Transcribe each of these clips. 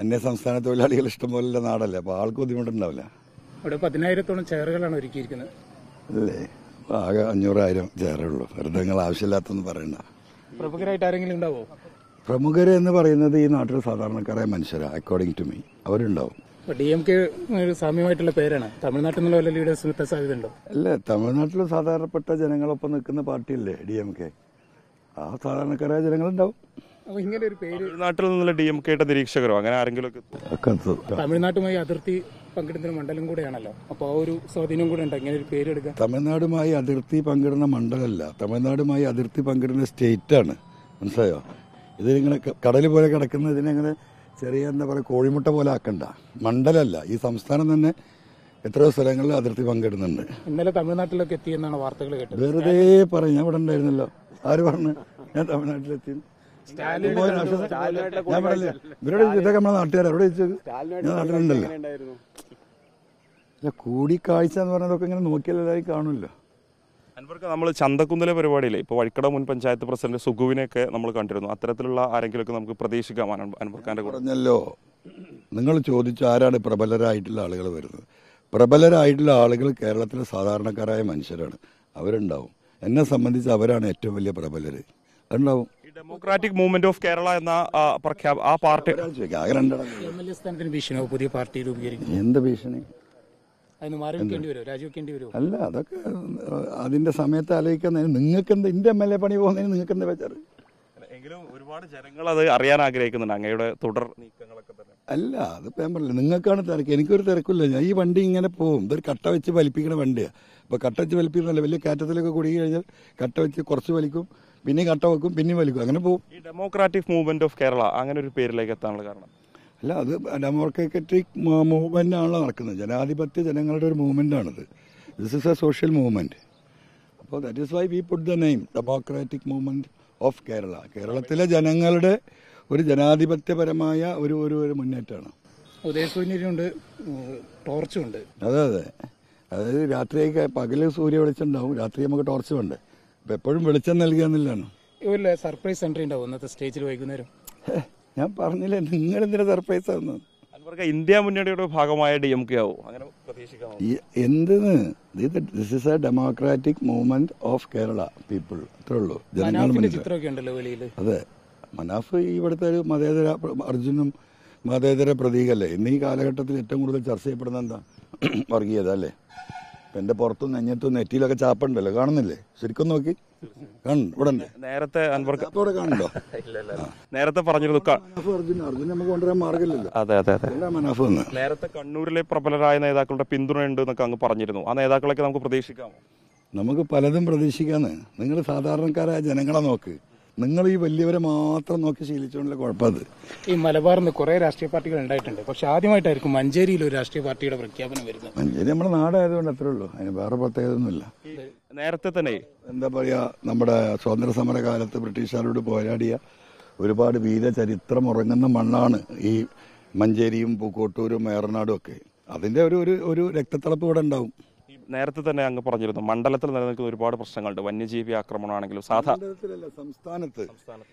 അന്യ സംസ്ഥാന തൊഴിലാളികൾ ഇഷ്ടംപോലുള്ള നാടല്ലേ, അപ്പോൾ ആൾക്ക് ബുദ്ധിമുട്ടുണ്ടാവില്ല. ഇവിടെ 10,000-ഓളം ചെയറുകളാണ് ഒരുക്കിയിരിക്കുന്നത് അല്ലേ? ആകെ 500,000 ചെയറേ ഉള്ളൂ. വെറുതെ നിങ്ങൾ ആവശ്യമില്ലാത്തൊന്നും പറയണ്ട. പ്രമുഖരായിട്ട് ആരെങ്കിലും ഉണ്ടാവോ? പ്രമുഖര് എന്ന് പറയുന്നത് ഈ നാട്ടിൽ സാധാരണക്കാരായ മനുഷ്യരാണ്. അക്കോർഡിംഗ് ടു മീ അവരുണ്ടാവും. DMK ഒരു സാമ്യമായിട്ടുള്ള പേരാണ്. തമിഴ്നാട്ടിൽ നിന്നുള്ള വല്ല ലീഡേഴ്സിന് എത്താൻ സാധ്യതയുണ്ടോ? അല്ല, തമിഴ്നാട്ടിൽ സാധാരണപ്പെട്ട ജനങ്ങളൊപ്പം നിൽക്കുന്ന പാർട്ടിയല്ലേ DMK. ആ സാധാരണക്കാരായ ജനങ്ങളുണ്ടാവും. അപ്പൊ ഇങ്ങനെ ഒരു പേര് തമിഴ്നാട്ടിൽ നിന്നുള്ള DMK നിരീക്ഷകരോ അങ്ങനെ ആരെങ്കിലും തമിഴ്നാട്ടുമായി അതിർത്തി പങ്കിടുന്ന മണ്ഡലം കൂടെയാണല്ലോ, അപ്പോൾ ആ ഒരു സ്വാധീനം കൂടെ ഉണ്ട് ഇങ്ങനെ ഒരു പേര് എടുക്കുക. തമിഴ്നാടുമായി അതിർത്തി പങ്കിടുന്ന മണ്ഡലമല്ല, തമിഴ്നാടുമായി അതിർത്തി പങ്കിടുന്ന സ്റ്റേറ്റാണ്. മനസ്സിലായോ? ഇതിനിങ്ങനെ കടൽ പോലെ കിടക്കുന്ന ഇതിനെങ്ങനെ ചെറിയ എന്താ പറയുക കോഴിമുട്ട പോലെ ആക്കണ്ട. മണ്ഡലമല്ല, ഈ സംസ്ഥാനം തന്നെ എത്രയോ സ്ഥലങ്ങളിൽ അതിർത്തി പങ്കിടുന്നുണ്ട്. ഇന്നലെ തമിഴ്നാട്ടിലൊക്കെ എത്തിയെന്നാണ് വാർത്തകൾ കേട്ടത്. വെറുതെ പറയും. ഞാൻ ഇവിടെ ഉണ്ടായിരുന്നല്ലോ. ആര് പറഞ്ഞു ഞാൻ തമിഴ്നാട്ടിലെത്തി? ഞാൻ പറഞ്ഞില്ല ഇവരോട് ഇതൊക്കെ നമ്മളെ നാട്ടുകാർ എവിടെ ചോദിച്ചത്? ഞാൻ നാട്ടിലുണ്ടല്ലോ. കൂടിക്കാഴ്ച എന്ന് പറഞ്ഞതൊക്കെ ഇങ്ങനെ നോക്കിയാൽ എല്ലാവരും കാണുമല്ലോ. അൻവർക്ക് നമ്മൾ ചന്തക്കുന്നിലെ പരിപാടിയില്ലേ, ഇപ്പോൾ വഴിക്കട മുൻ പഞ്ചായത്ത് പ്രസിഡന്റ് സുഗുവിനെയൊക്കെ നമ്മൾ കണ്ടിരുന്നു. അത്തരത്തിലുള്ള ആരെങ്കിലുമൊക്കെ നമുക്ക് പ്രതീക്ഷിക്കാം അൻവർഖാന്റെ കൂടെ? പറഞ്ഞല്ലോ, നിങ്ങൾ ചോദിച്ചു ആരാണ് പ്രബലരായിട്ടുള്ള ആളുകൾ വരുന്നത്. പ്രബലരായിട്ടുള്ള ആളുകൾ കേരളത്തിലെ സാധാരണക്കാരായ മനുഷ്യരാണ്. അവരുണ്ടാവും. എന്നെ സംബന്ധിച്ച് അവരാണ് ഏറ്റവും വലിയ പ്രബലര്. അതുണ്ടാവും. ഡെമോക്രാറ്റിക് മൂവ്മെന്റ് ഓഫ് കേരള എന്ന ആ പാർട്ടി പുതിയ പാർട്ടി രൂപീകരിക്കും. എന്ത് ഭീഷണി? രാജിവെക്കേണ്ടി വരുമോ? അല്ല, അതൊക്കെ അതിന്റെ സമയത്ത് ആലോചിക്കുന്ന. നിങ്ങൾക്ക് എന്താ എന്റെ MLA പണി പോകുന്നതിന് നിങ്ങൾക്ക് എന്താ വെച്ചാറ്? എങ്കിലും ഒരുപാട് ജനങ്ങൾ അത് അറിയാൻ ആഗ്രഹിക്കുന്നുണ്ട് അങ്ങയുടെ തുടർ നീക്കങ്ങളൊക്കെ തന്നെ. അല്ല, അതിപ്പോ ഞാൻ പറഞ്ഞില്ല, നിങ്ങൾക്കാണ് തിരക്ക്. എനിക്കൊരു തിരക്കില്ല. ഞാൻ ഈ വണ്ടി ഇങ്ങനെ പോകും. ഇതൊരു കട്ട വെച്ച് വലിപ്പിക്കുന്ന വണ്ടിയാണ്. അപ്പോൾ കട്ട വെച്ച് വലിപ്പിക്കുന്നല്ല, വലിയ കാറ്റത്തിലൊക്കെ കുടുങ്ങി കഴിഞ്ഞാൽ കട്ട വെച്ച് കുറച്ച് വലിക്കും, പിന്നെ കട്ട വെക്കും, പിന്നെയും വലിക്കും, അങ്ങനെ പോകും. ഈ ഡെമോക്രാറ്റിക് മൂവ്മെന്റ് ഓഫ് കേരള അങ്ങനെ ഒരു പേരിലേക്ക് എത്താനുള്ള കാരണം? അല്ല, അത് ഡെമോക്രാറ്റിക് മൂവ്മെന്റ് ആണല്ലോ നടക്കുന്നത്. ജനാധിപത്യ ജനങ്ങളുടെ ഒരു മൂവ്മെന്റ് ആണിത്. This is A social movement. അപ്പോൾ that is Y we put the name democratic Movement of Kerala. കേരളത്തിലെ ജനങ്ങളുടെ ഒരു ജനാധിപത്യപരമായ ഒരു ഒരു മുന്നേറ്റമാണ്. ഉദയസൂര്യനുണ്ട്, ടോർച്ചുണ്ട്. അതെ അതെ. അതായത് രാത്രിയൊക്കെ പകല് സൂര്യ വെളിച്ചം ഉണ്ടാവും, രാത്രി നമുക്ക് ടോർച്ച് വേണ്ടേ. അപ്പം എപ്പോഴും വെളിച്ചം നൽകുക എന്നുള്ളതാണ്. സർപ്രൈസ് എൻട്രി ഉണ്ടാവും ഇന്നത്തെ സ്റ്റേജിൽ വൈകുന്നേരം. ഞാൻ പറഞ്ഞില്ലേ, നിങ്ങൾ എന്തിനാ സർപ്രൈസ് ആവുന്നത്? ഇന്ത്യ മുന്നണിയുടെ ഭാഗമായ DMK ആവും അങ്ങനെ പ്രതീക്ഷിക്കാമോ? എന്തിന്? This is a Democratic Movement of Kerala people. അത്രേ ഉള്ളൂ. ജനങ്ങൾ. അതെ, മനാഫ് ഇവിടുത്തെ ഒരു മതേതര അർജുനും മതേതര പ്രതീകല്ലേ. ഇന്ന് ഈ കാലഘട്ടത്തിൽ ഏറ്റവും കൂടുതൽ ചർച്ച ചെയ്യപ്പെടുന്ന എന്താ? വർഗീയത അല്ലേ. എന്റെ പുറത്തും നെഞ്ഞത്തും നെറ്റിയിലൊക്കെ ചാപ്പുണ്ടല്ലോ, കാണുന്നില്ലേ? ശരിക്കും നോക്കി ഇവിടെ നേരത്തെ കാണുന്നുണ്ടോ? നേരത്തെ പറഞ്ഞിരുന്നു അർജുൻ നമുക്ക് കൊണ്ടുവരാൻ മാർഗമില്ലല്ലോ. അതെ അതെ അതെ. മനാഫ് നേരത്തെ കണ്ണൂരിലെ പ്രബലരായ നേതാക്കളുടെ പിന്തുണ ഉണ്ട് എന്നൊക്കെ അങ്ങ് പറഞ്ഞിരുന്നു. ആ നേതാക്കളൊക്കെ നമുക്ക് പ്രതീക്ഷിക്കാമോ? നമുക്ക് പലതും പ്രതീക്ഷിക്കാന്ന്. നിങ്ങൾ സാധാരണക്കാരായ ജനങ്ങളെ നോക്ക്. നിങ്ങൾ ഈ വലിയവരെ മാത്രം നോക്കി ശീലിച്ചുകൊണ്ടുള്ള കുഴപ്പത്. ഈ മലബാറിൽ കുറെ രാഷ്ട്രീയ പാർട്ടികൾ ഉണ്ടായിട്ടുണ്ട്, പക്ഷെ ആദ്യമായിട്ടായിരിക്കും മഞ്ചേരിയിൽ ഒരു രാഷ്ട്രീയ പാർട്ടിയുടെ പ്രഖ്യാപനം വരുന്നത്. മഞ്ചേരി നമ്മുടെ നാടായതുകൊണ്ട് അത്രേ ഉള്ളൂ. അതിന് വേറെ പ്രത്യേകതയൊന്നുമില്ല. നേരത്തെ തന്നെ എന്താ പറയാ, നമ്മുടെ സ്വാതന്ത്ര്യ സമര കാലത്ത് ബ്രിട്ടീഷുകാരോട് പോരാടിയ ഒരുപാട് വീരചരിത്രം ഉറങ്ങുന്ന മണ്ണാണ് ഈ മഞ്ചേരിയും പൂക്കോട്ടൂരും ഏറനാടും ഒക്കെ. അതിന്റെ ഒരു രക്തത്തിളപ്പ് ഇവിടെ ഉണ്ടാവും. നേരത്തെ തന്നെ അങ്ങ് പറഞ്ഞിരുന്നു മണ്ഡലത്തിൽ നിലനിൽക്കുന്ന ഒരുപാട് പ്രശ്നങ്ങളുണ്ട്. വന്യജീവി ആക്രമണമാണെങ്കിലും സംസ്ഥാനത്ത്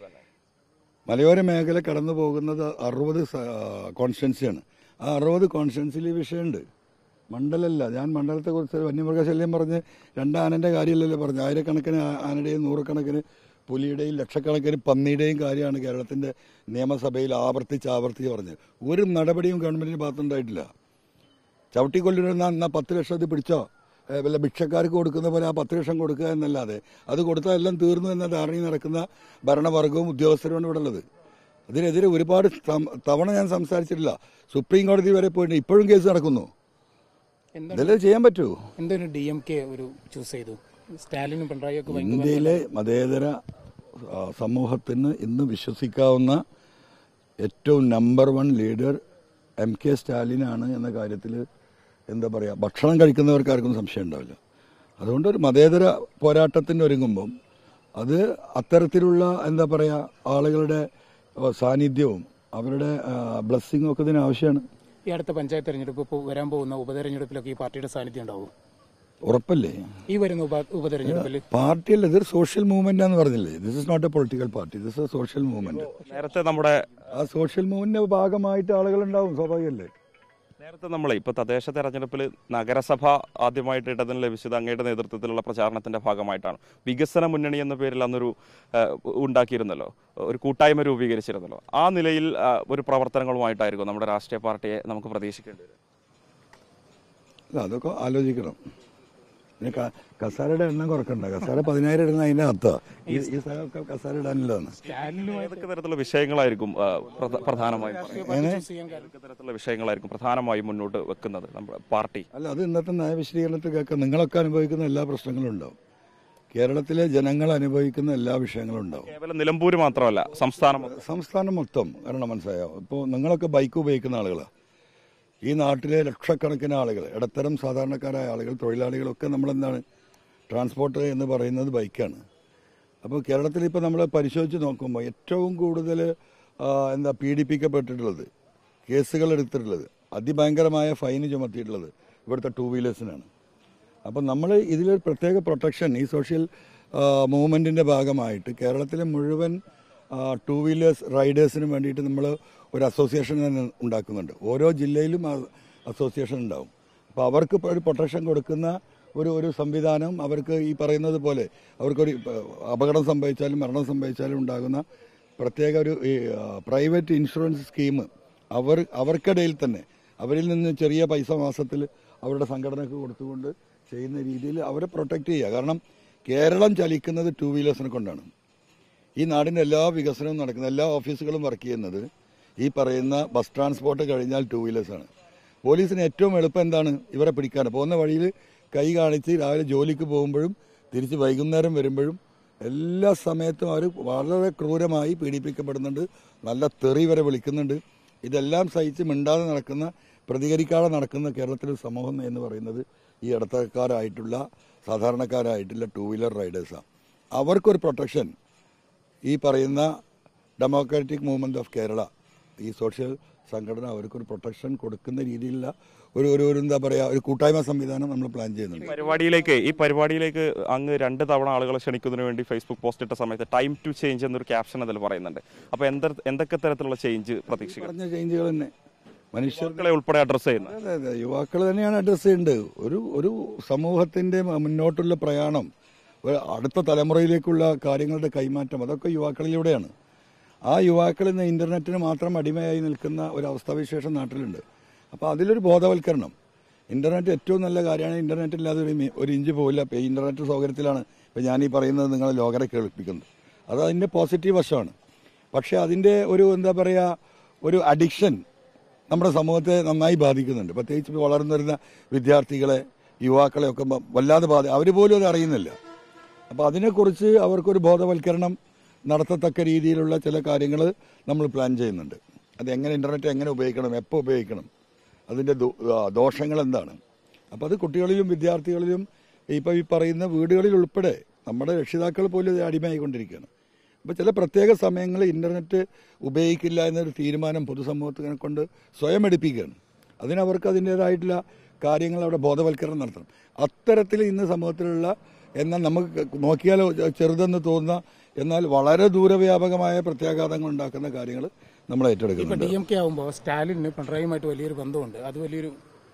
മലയോര മേഖല കടന്നു പോകുന്നത് 60 കോൺസ്റ്റിറ്റ്യൻസിയാണ്. ആ 60 കോൺസ്റ്റിറ്റ്യൻസിൽ ഈ വിഷയമുണ്ട്. മണ്ഡലമല്ല. ഞാൻ മണ്ഡലത്തെക്കുറിച്ച് വന്യമൃഗശല്യം പറഞ്ഞ് 2 ആനന്റെ കാര്യമല്ലല്ലോ പറഞ്ഞു. ആയിരക്കണക്കിന് ആനയുടെയും 100 പുലിയുടെയും ലക്ഷക്കണക്കിന് പന്നിയുടെയും കാര്യമാണ് കേരളത്തിന്റെ നിയമസഭയിൽ ആവർത്തിച്ച് പറഞ്ഞത്. ഒരു നടപടിയും ഗവൺമെന്റിന്റെ ഭാഗത്തുണ്ടായിട്ടില്ല. ചവിട്ടിക്കൊല്ലുന്ന 10 ലക്ഷത്തിൽ പിടിച്ചോ, വല്ല ഭിക്ഷക്കാർക്ക് കൊടുക്കുന്ന പോലെ ആ 10 ലക്ഷം കൊടുക്കുക എന്നല്ലാതെ അത് കൊടുത്താൽ എല്ലാം തീർന്നു എന്ന ധാരണയിൽ നടക്കുന്ന ഭരണവർഗവും ഉദ്യോഗസ്ഥരുമാണ് ഇവിടെ ഉള്ളത്. അതിനെതിരെ ഒരുപാട് തവണ ഞാൻ സംസാരിച്ചിട്ടില്ല. സുപ്രീം കോടതി വരെ പോയിട്ട് ഇപ്പോഴും കേസ് നടക്കുന്നു. ഇതെല്ലാം ചെയ്യാൻ പറ്റൂ. DMK ഒരു ചൂസ് ചെയ്തു. സ്റ്റാലിനും പിണറായിയൊക്കെ ഇന്ത്യയിലെ മതേതര സമൂഹത്തിന് ഇന്ന് വിശ്വസിക്കാവുന്ന ഏറ്റവും നമ്പർ 1 ലീഡർ MK സ്റ്റാലിനാണ് എന്ന കാര്യത്തിൽ എന്താ പറയുക, ഭക്ഷണം കഴിക്കുന്നവർക്ക് ആർക്കും സംശയം ഉണ്ടാവില്ല. അതുകൊണ്ട് ഒരു മതേതര പോരാട്ടത്തിന് ഒരുങ്ങുമ്പം അത് അത്തരത്തിലുള്ള എന്താ പറയുക ആളുകളുടെ സാന്നിധ്യവും അവരുടെ ബ്ലെസ്സിങ്ങും ഒക്കെ ഇതിന് ആവശ്യമാണ്. ഈ അടുത്ത പഞ്ചായത്ത് തെരഞ്ഞെടുപ്പ്, ഇപ്പോൾ വരാൻ പോകുന്ന ഉപതെരഞ്ഞെടുപ്പിലൊക്കെ ഈ പാർട്ടിയുടെ സാന്നിധ്യം ഉണ്ടാവും? ഉറപ്പല്ലേ? ഈ വരുന്ന ഉപതെരഞ്ഞെടുപ്പിൽ പാർട്ടിയല്ല, ഇതൊരു സോഷ്യൽ മൂവ്മെന്റ് ആണെന്ന് പറഞ്ഞില്ലേ. This is not a political party, this a social movement. നേരത്തെ നമ്മുടെ ആ സോഷ്യൽ മൂവ്മെന്റിന്റെ ഭാഗമായിട്ട് ആളുകൾ ഉണ്ടാവും, സ്വാഭാവികമല്ലേ. നേരത്തെ നമ്മളെ ഇപ്പോൾ തദ്ദേശ തെരഞ്ഞെടുപ്പിൽ നഗരസഭ ആദ്യമായിട്ട് ഇടതിന് ലഭിച്ചത് അങ്ങയുടെ നേതൃത്വത്തിലുള്ള പ്രചാരണത്തിന്റെ ഭാഗമായിട്ടാണ്. വികസന മുന്നണി എന്ന പേരിൽ അന്നൊരു ഉണ്ടാക്കിയിരുന്നല്ലോ, ഒരു കൂട്ടായ്മ രൂപീകരിച്ചിരുന്നല്ലോ. ആ നിലയിൽ ഒരു പ്രവർത്തനങ്ങളുമായിട്ടായിരിക്കും നമ്മുടെ രാഷ്ട്രീയ പാർട്ടിയെ നമുക്ക് പ്രതീക്ഷിക്കേണ്ടി വരും. അല്ല, അതൊക്കെ ആലോചിക്കണം. പിന്നെ കസാരയുടെ എണ്ണം കുറക്കണ്ട. കസാര 10,000 ഇടുന്ന അതിന്റെ അർത്ഥം ഈ സ്ഥലമൊക്കെ കസാര ഇടാനില്ലാന്ന്. ഏതൊക്കെ തരത്തിലുള്ള വിഷയങ്ങളായിരിക്കും പ്രധാനമായും തരത്തിലുള്ള വിഷയങ്ങളായിരിക്കും പ്രധാനമായും മുന്നോട്ട് വെക്കുന്നത് നമ്മുടെ പാർട്ടി? അല്ല, അത് ഇന്നത്തെ നയവിശദീകരണത്തിൽ കേൾക്കാം. നിങ്ങളൊക്കെ അനുഭവിക്കുന്ന എല്ലാ പ്രശ്നങ്ങളും ഉണ്ടാവും, കേരളത്തിലെ ജനങ്ങൾ അനുഭവിക്കുന്ന എല്ലാ വിഷയങ്ങളും ഉണ്ടാവും. കേവലം നിലമ്പൂർ മാത്രമല്ല, സംസ്ഥാനം മൊത്തം. കാരണം മനസ്സിലായോ, ഇപ്പോൾ നിങ്ങളൊക്കെ ബൈക്ക് ഉപയോഗിക്കുന്ന ആളുകളാണ്. ഈ നാട്ടിലെ ലക്ഷക്കണക്കിന് ആളുകൾ, ഇടത്തരം സാധാരണക്കാരായ ആളുകൾ, തൊഴിലാളികളൊക്കെ നമ്മളെന്താണ്, ട്രാൻസ്പോർട്ട് എന്ന് പറയുന്നത് ബൈക്കാണ്. അപ്പോൾ കേരളത്തിൽ ഇപ്പോൾ നമ്മൾ പരിശോധിച്ച് നോക്കുമ്പോൾ ഏറ്റവും കൂടുതൽ പീഡിപ്പിക്കപ്പെട്ടിട്ടുള്ളത്, കേസുകൾ എടുത്തിട്ടുള്ളത്, അതിഭയങ്കരമായ ഫൈന് ചുമത്തിയിട്ടുള്ളത് ഇവിടുത്തെ 2 വീലേഴ്സിനാണ്. അപ്പം നമ്മൾ ഇതിലൊരു പ്രത്യേക പ്രൊട്ടക്ഷൻ ഈ സോഷ്യൽ മൂവ്മെൻറ്റിൻ്റെ ഭാഗമായിട്ട് കേരളത്തിലെ മുഴുവൻ 2 വീലേഴ്സ് റൈഡേഴ്സിനും വേണ്ടിയിട്ട് നമ്മൾ ഒരു അസോസിയേഷൻ തന്നെ ഉണ്ടാക്കുന്നുണ്ട്. ഓരോ ജില്ലയിലും അസോസിയേഷൻ ഉണ്ടാവും. അപ്പോൾ അവർക്ക് ഒരു പ്രൊട്ടക്ഷൻ കൊടുക്കുന്ന ഒരു സംവിധാനം, അവർക്ക് ഈ പറയുന്നത് പോലെ അവർക്കൊരു അപകടം സംഭവിച്ചാലും മരണം സംഭവിച്ചാലും ഉണ്ടാകുന്ന പ്രത്യേക ഒരു പ്രൈവറ്റ് ഇൻഷുറൻസ് സ്കീം അവർക്കിടയിൽ തന്നെ അവരിൽ നിന്ന് ചെറിയ പൈസ മാസത്തിൽ അവരുടെ സംഘടനയ്ക്ക് കൊടുത്തുകൊണ്ട് ചെയ്യുന്ന രീതിയിൽ അവരെ പ്രൊട്ടക്റ്റ് ചെയ്യുക. കാരണം കേരളം ചലിക്കുന്നത് 2 വീലേഴ്സിനെ കൊണ്ടാണ്. ഈ നാടിൻ്റെ എല്ലാ വികസനവും നടക്കുന്നത്, എല്ലാ ഓഫീസുകളും വർക്ക് ചെയ്യുന്നത് ഈ പറയുന്ന ബസ് ട്രാൻസ്പോർട്ട് കഴിഞ്ഞാൽ 2 വീലേഴ്സാണ്. പോലീസിന് ഏറ്റവും എളുപ്പം എന്താണ്, ഇവരെ പിടിക്കാൻ. പോകുന്ന വഴിയിൽ കൈ കാണിച്ച് രാവിലെ ജോലിക്ക് പോകുമ്പോഴും തിരിച്ച് വൈകുന്നേരം വരുമ്പോഴും എല്ലാ സമയത്തും അവർ വളരെ ക്രൂരമായി പീഡിപ്പിക്കപ്പെടുന്നുണ്ട്, നല്ല തെറി വരെ വിളിക്കുന്നുണ്ട്. ഇതെല്ലാം സഹിച്ച് മിണ്ടാതെ നടക്കുന്ന, പ്രതികരിക്കാതെ നടക്കുന്ന കേരളത്തിലെ സമൂഹം എന്ന് പറയുന്നത് ഈ ഇടത്തരക്കാരായിട്ടുള്ള സാധാരണക്കാരായിട്ടുള്ള 2 വീലർ റൈഡേഴ്സാണ്. അവർക്കൊരു പ്രൊട്ടക്ഷൻ ഈ പറയുന്ന ഡെമോക്രാറ്റിക് മൂവ്മെന്റ് ഓഫ് കേരള, ഈ സോഷ്യൽ സംഘടന അവർക്കൊരു പ്രൊട്ടക്ഷൻ കൊടുക്കുന്ന രീതിയിലുള്ള ഒരു എന്താ പറയുക, ഒരു കൂട്ടായ്മ സംവിധാനം നമ്മൾ പ്ലാൻ ചെയ്യുന്നുണ്ട്. ഈ പരിപാടിയിലേക്ക് അങ്ങ് 2 തവണ ആളുകളെ ക്ഷണിക്കുന്നതിന് വേണ്ടി ഫേസ്ബുക്ക് പോസ്റ്റ് ഇട്ട സമയത്ത് ടൈം ടു ചേഞ്ച് എന്നൊരു ക്യാപ്ഷൻ അതിൽ പറയുന്നുണ്ട്. അപ്പോൾ എന്തൊക്കെ തരത്തിലുള്ള ചേഞ്ച് പ്രതീക്ഷിക്കും? പറഞ്ഞ ചേഞ്ചുകൾ തന്നെ മനുഷ്യർകളെ ഉൾപ്പെടെ അഡ്രസ് ചെയ്യുന്നത്. അതെ, യുവാക്കൾ തന്നെയാണ് അഡ്രസ് ചെയ്യേണ്ടത്. ഒരു സമൂഹത്തിന്റെ മുന്നോട്ടുള്ള പ്രയാണം, അടുത്ത തലമുറയിലേക്കുള്ള കാര്യങ്ങളുടെ കൈമാറ്റം, അതൊക്കെ യുവാക്കളിലൂടെയാണ്. ആ യുവാക്കൾ ഇന്ന് ഇന്റർനെറ്റിന് മാത്രം അടിമയായി നിൽക്കുന്ന ഒരു അവസ്ഥാവിശേഷം നാട്ടിലുണ്ട്. അപ്പോൾ അതിലൊരു ബോധവൽക്കരണം. ഇന്റർനെറ്റ് ഏറ്റവും നല്ല കാര്യമാണ്. ഇന്റർനെറ്റ് ഇല്ലാതെ ഒരു ഇഞ്ച് പോവില്ല. ഇപ്പോൾ ഇന്റർനെറ്റ് സൗകര്യത്തിലാണ് ഇപ്പോൾ ഞാൻ ഈ പറയുന്നത് നിങ്ങളെ ലോകരെ കേൾപ്പിക്കുന്നത്. അത് അതിൻ്റെ പോസിറ്റീവ് വശമാണ്. പക്ഷേ അതിൻ്റെ എന്താ പറയുക, ഒരു അഡിക്ഷൻ നമ്മുടെ സമൂഹത്തെ നന്നായി ബാധിക്കുന്നുണ്ട്. പ്രത്യേകിച്ച് വളർന്നു വരുന്ന വിദ്യാർത്ഥികളെ, യുവാക്കളെ ഒക്കെ വല്ലാതെ അവർ പോലും അത് അറിയുന്നില്ല. അപ്പോൾ അതിനെക്കുറിച്ച് അവർക്കൊരു ബോധവൽക്കരണം നടത്തത്തക്ക രീതിയിലുള്ള ചില കാര്യങ്ങൾ നമ്മൾ പ്ലാൻ ചെയ്യുന്നുണ്ട്. അതെങ്ങനെ ഇന്റർനെറ്റ് എങ്ങനെ ഉപയോഗിക്കണം, എപ്പോൾ ഉപയോഗിക്കണം, അതിൻ്റെ ദോഷങ്ങൾ എന്താണ്. അപ്പോൾ അത് കുട്ടികളിലും വിദ്യാർത്ഥികളിലും ഇപ്പോൾ ഈ പറയുന്ന വീടുകളിൽ ഉൾപ്പെടെ നമ്മുടെ രക്ഷിതാക്കൾ പോലും ഇത് അടിമയായിക്കൊണ്ടിരിക്കുകയാണ്. അപ്പോൾ ചില പ്രത്യേക സമയങ്ങളിൽ ഇന്റർനെറ്റ് ഉപയോഗിക്കില്ല എന്നൊരു തീരുമാനം പൊതുസമൂഹത്തിനെ കൊണ്ട് സ്വയം എടുപ്പിക്കുകയാണ്. അതിനവർക്ക് അതിൻ്റേതായിട്ടുള്ള കാര്യങ്ങൾ അവിടെ ബോധവൽക്കരണം നടത്തണം. അത്തരത്തിൽ ഇന്ന് സമൂഹത്തിലുള്ള, എന്നാൽ നമുക്ക് നോക്കിയാൽ ചെറുതെന്ന് തോന്നുന്ന എന്നാൽ വളരെ ദൂരവ്യാപകമായ പ്രത്യാഘാതങ്ങൾ ഉണ്ടാക്കുന്ന കാര്യങ്ങൾ നമ്മൾ ഏറ്റെടുക്കുന്നുണ്ട്. DMK ആവുമ്പോൾ സ്റ്റാലിന് പിണറായിയുമായിട്ട് വലിയൊരു ബന്ധമുണ്ട്. അത് വലിയൊരു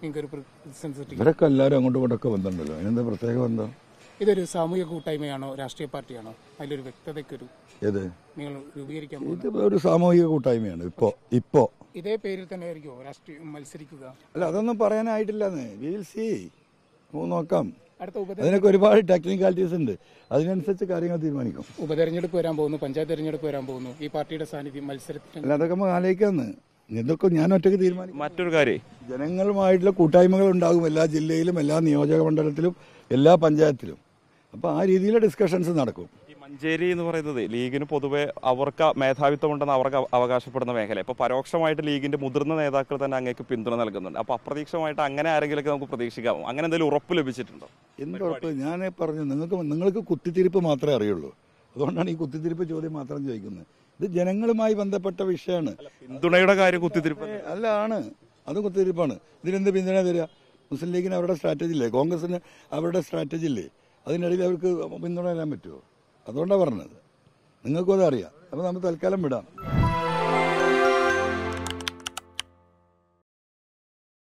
ഇവരൊക്കെ എല്ലാവരും അങ്ങോട്ടും ഇങ്ങോട്ടൊക്കെ ബന്ധമുണ്ടല്ലോ. അതിനെന്താ പ്രത്യേക ബന്ധം? ഇതൊരു സാമൂഹിക കൂട്ടായ്മയാണോ, രാഷ്ട്രീയ പാർട്ടിയാണോ? അതിലൊരു വ്യക്തതയ്ക്കൊരു ഏത് നിങ്ങൾ രൂപീകരിക്കാൻ ഇത് ഒരു സാമൂഹിക കൂട്ടായ്മയാണ്. ഇപ്പോ ഇതേ പേരിൽ തന്നെ ആയിരിക്കുമോ രാഷ്ട്രീയം മത്സരിക്കുക? അല്ല, അതൊന്നും പറയാനായിട്ടില്ലെന്ന്. വി വിൽ സീ, നോക്കാം. അടുത്ത അതിനൊക്കെ ഒരുപാട് ടെക്നിക്കാലിറ്റീസ് ഉണ്ട്. അതിനനുസരിച്ച് കാര്യങ്ങൾ തീരുമാനിക്കും. ഉപതെരഞ്ഞെടുപ്പ് വരാൻ പോകുന്നു, പഞ്ചായത്ത് തെരഞ്ഞെടുപ്പ് വരാൻ പോകുന്നു. ഈ പാർട്ടിയുടെ സാന്നിധ്യം മത്സരത്തിൽ അല്ല, അതൊക്കെ നമ്മൾ ആലോചിക്കാന്ന്. ഇതൊക്കെ ഞാൻ ഒറ്റയ്ക്ക് തീരുമാനിക്കും. മറ്റൊരു കാര്യം, ജനങ്ങളുമായിട്ടുള്ള കൂട്ടായ്മകൾ ഉണ്ടാകും എല്ലാ ജില്ലയിലും, എല്ലാ നിയോജക മണ്ഡലത്തിലും, എല്ലാ പഞ്ചായത്തിലും. അപ്പോൾ ആ രീതിയിലെ ഡിസ്കഷൻസ് നടക്കും. ഈ മഞ്ചേരി എന്ന് പറയുന്നത് ലീഗിന് പൊതുവെ അവർക്ക് മേധാവിത്വം ഉണ്ടെന്ന് അവർക്ക് അവകാശപ്പെടുന്ന മേഖല. ഇപ്പോൾ പരോക്ഷമായിട്ട് ലീഗിന്റെ മുതിർന്ന നേതാക്കൾ തന്നെ അങ്ങേക്ക് പിന്തുണ നൽകുന്നുണ്ട്. അപ്പോൾ അപ്രതീക്ഷിതമായിട്ട് അങ്ങനെ ആരെങ്കിലുമൊക്കെ നമുക്ക് പ്രതീക്ഷിക്കാമോ? അങ്ങനെ എന്തെങ്കിലും ഉറപ്പ് ലഭിച്ചിട്ടുണ്ടോ? എന്തുറപ്പ്? ഞാൻ പറഞ്ഞു, നിങ്ങൾക്ക് കുത്തിത്തിരിപ്പ് മാത്രമേ അറിയുള്ളൂ. അതുകൊണ്ടാണ് ഈ കുത്തിത്തിരിപ്പ് ചോദ്യം മാത്രം ചോദിക്കുന്നത്. ഇത് ജനങ്ങളുമായി ബന്ധപ്പെട്ട വിഷയമാണ്. പിന്തുണയുടെ കാര്യം കുത്തിത്തിരിപ്പ് അല്ല, ആണ്, അത് കുത്തിത്തിരിപ്പാണ്. ഇതിനെന്ത് പിന്തുണ തരിക? മുസ്ലിം ലീഗിന് അവരുടെ സ്ട്രാറ്റജി ഇല്ലേ, കോൺഗ്രസിന് അവരുടെ സ്ട്രാറ്റജി ഇല്ലേ, അതിനിടയിൽ അവർക്ക് പിന്തുണ തരാൻ പറ്റുമോ? അതുകൊണ്ടാണ് പറഞ്ഞത്. നിങ്ങൾക്കും അതറിയാം. അപ്പോൾ നമ്മൾ തൽക്കാലം വിടാം.